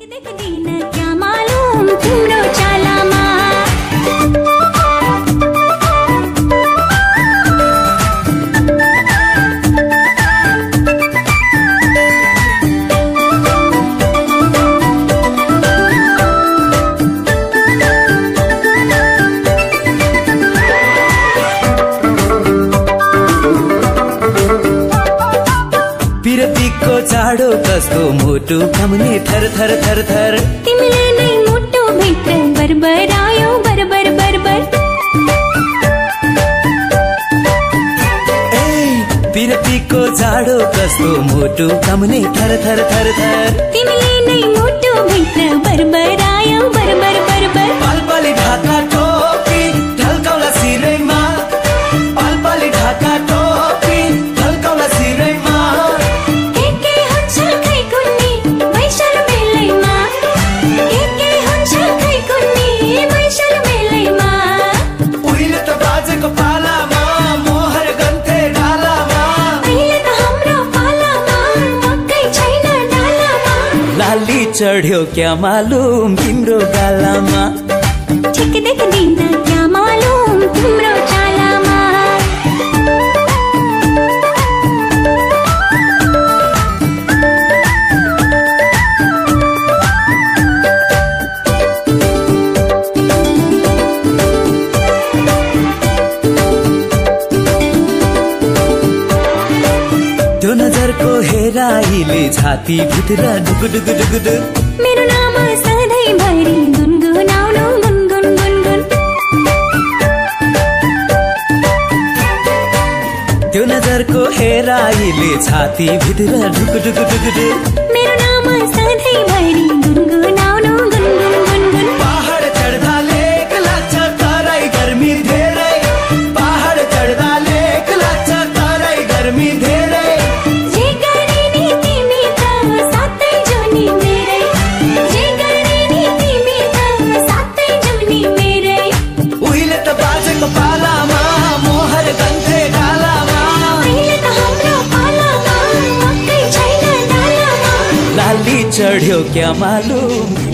देख्दिन क्या मालुम तिम्रो चालामा। पिरतीको चाडो कस्तो मुटु कम्ने थर थर थर थर। तिमीले नै मुटु भित्र बरबरायो बरबर बरबर। ए पिरतीको चाडो कस्तो मुटु कम्ने थर थर थर थर। तिमीले नै मुटु भित्र बरबरायो बरबर बरबर। पालपाली ढाका टोपी ढल्काउला सिरैमा। पालपाली ढाका टोपी ढल्काउला सिरैमा। लाली चढ्यो क्या मालुम तिम्रो गालामा। ठिक देख्दिन क्या मालुम तिम्रो चालामा। त्यो नजरको हेराइले छाती भित्र ढुक ढुक ढुक ढुक। मेरो नाम सधैँभरि गुनगुनाउनु गुनगुन गुनगुन। त्यो नजरको हेराइले छाती भित्र ढुक ढुक ढुक ढुक। मेरो नाम सधैँभरि गुनगुनाउनु गुनगुन गुनगुन। पहाड चढ्दा लेक लाग्छ तराई गर्मी धेरै। पहाड चढ्दा लेक लाग्छ तराई गर्मी धेरै। लाली चढ्यो क्या मालुम